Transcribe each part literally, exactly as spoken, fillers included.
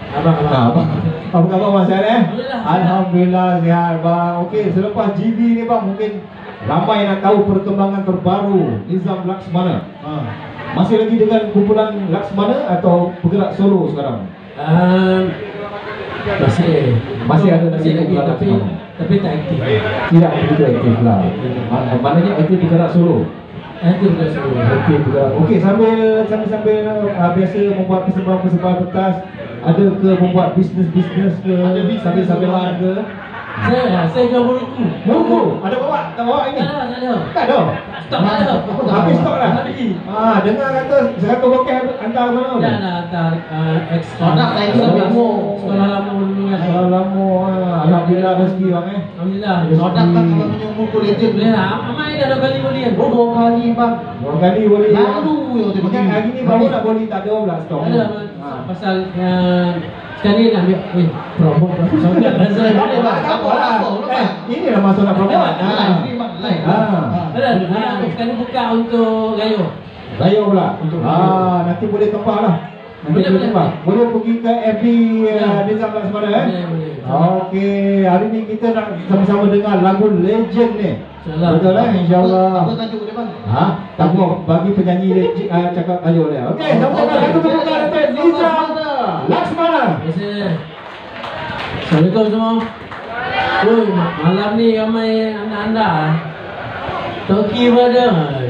Abang, abang. Nah, apa, apa khabar Bang Syed eh? Alhamdulillah. Alhamdulillah sihat Bang. Okey, selepas G B ni Bang, mungkin ramai nak tahu perkembangan terbaru Nizam Laksmana. Ha. Masih lagi dengan kumpulan Laksmana atau bergerak solo sekarang? Um, masih, Masih ada masih lagi, kumpulan tapi Laksmana? tapi tak aktif. Tidak begitu aktif lah. Ma- Maknanya aktif bergerak solo. Aktif dah semua. Okey, bergerak. Okey, sambil sambil sambil uh, biasa membuat persembahan-persembahan pentas, ada ke membuat bisnes-bisnes ke, sambil-sambilan ke? Saya, saya jual buku. Buku, ada bawa? Tak bawa ini? Tak ada, tak ada. Tak ada. Stok tak ada. Habis stok dah. Habis. Ah, dengar kata seratus bokeh hantar mana? Dah dah hantar uh, ekstra. Produk saya tu Sekolah demo. Sekolah lama dulu kan. Kalau lama, ah, alhamdulillah rezeki bang eh. Alhamdulillah. Sodak kan kalau punya buku legend Boleh lah. Amai dah dua kali boleh kan. Oh, dua kali bang. Dua kali boleh. Lalu yang tu Bukan hari ni baru nak boleh tak ada pula stok. Ada Ah. pasal uh, sekarang ni nak ambil eh promo sodak rasa boleh bang. Tak apa lah. Eh, ini lah masalah perempuan. Live Ah. ni bang, live. Ah. Ada. Ah, sekarang buka untuk gayo. Raya pula. Untuk Ah, nanti boleh tempah lah. Nanti Boleh, boleh boleh. tempah. Boleh pergi ke F B Ya. uh, Nizam Laksmana eh. Boleh, boleh. Okey, hari ni kita nak sama-sama dengar lagu legend ni. InsyaAllah. Betul lah, insyaAllah. Apa tajuk dia bang? Ha? Tak apa, bagi penyanyi legend uh, cakap tajuk dia. Okey, sama-sama lagu pembuka nanti Nizam Laksmana. Biasa. Assalamualaikum semua. Oi, malam ni ramai anda-anda. Toki pada.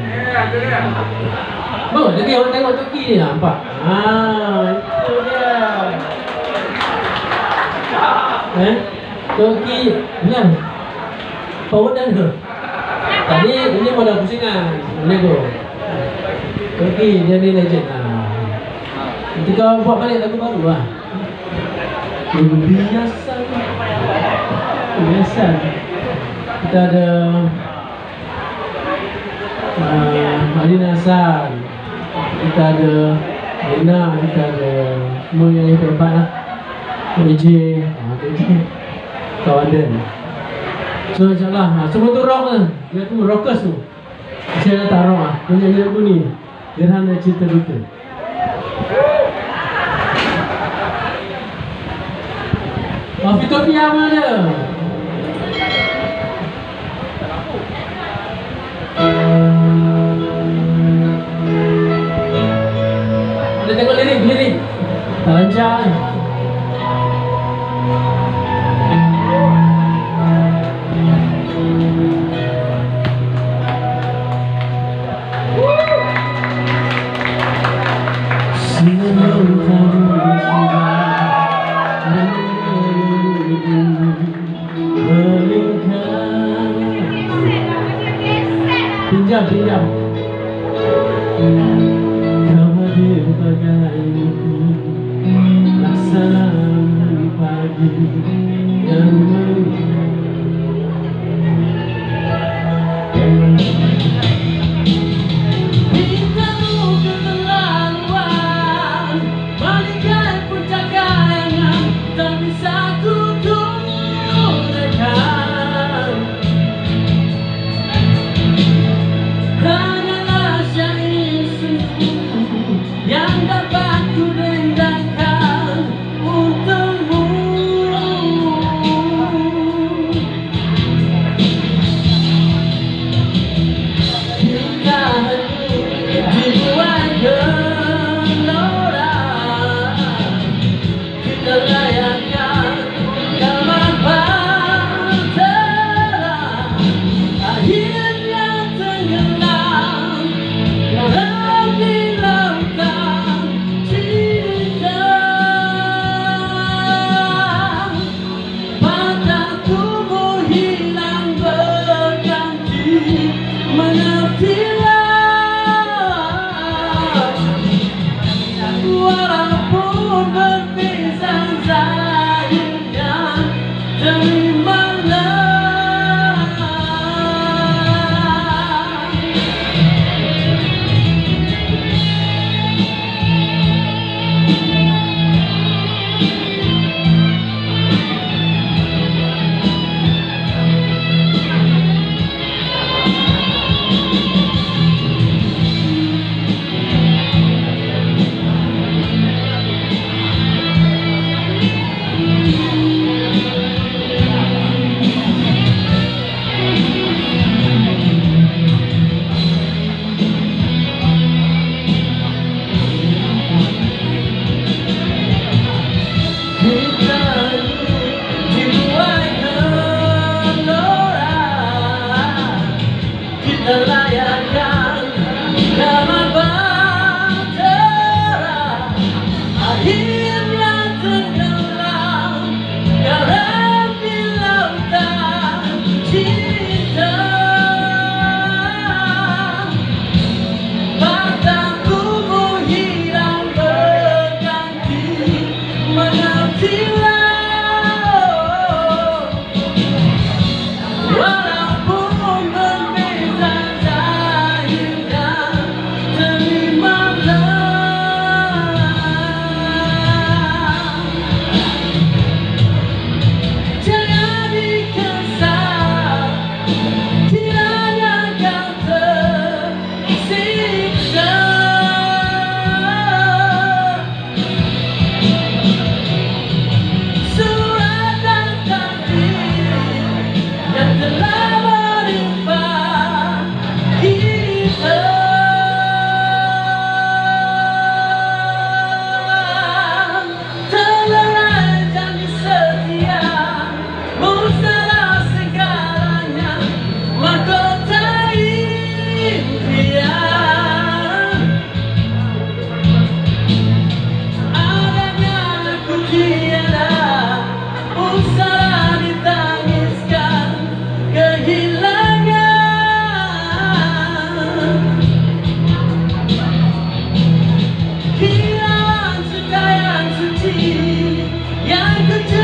Oh, lagi orang tengok Toki ni nampak. Ah, itu dia. Eh? Toki, benar. Power dan ke? Tadi ini modal pusingan. Nego. Toki dia ni legend. Ah. Nanti kau buat balik lagu baru lah. Biasa. Biasa. Kita ada uh, Alina Hasan. Kita ada Lina, kita ada semua yang hebat lah. A J, ah, A J, kawan Dan. So insyaAllah, ah, semua tu rock lah. Dia tu rockers tu. Saya dah taruh lah, punya lagu ni Gerhana Cinta Duka. Oh, Fitopia mana? Boleh tengok lirik, lirik. Tak lancar. Pinjam, pinjam. Kau hadir bagai laksana pagi yang Yang ku